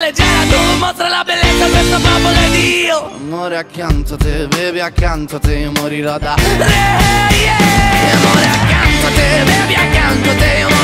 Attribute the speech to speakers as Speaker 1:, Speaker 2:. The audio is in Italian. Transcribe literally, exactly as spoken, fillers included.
Speaker 1: leggera, tu mostra la bellezza a questo popolo ed io
Speaker 2: amore accanto a te, bevi accanto a te, io morirò da
Speaker 1: re, yeah.
Speaker 2: amore accanto a te, bevi accanto a te, io